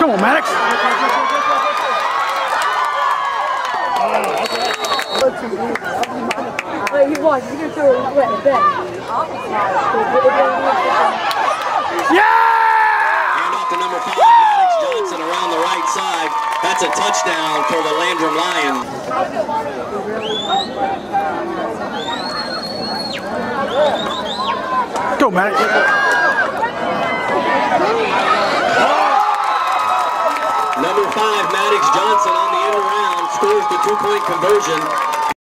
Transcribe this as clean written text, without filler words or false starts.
Come on, Maddox. Wait, you watch. You're gonna throw it wet back. Yeah! And off to number 5, Maddox Johnson around the right side. That's a touchdown for the Landrum Lions. Go, Maddox. Number 5, Maddox Johnson on the end around scores the 2-point conversion.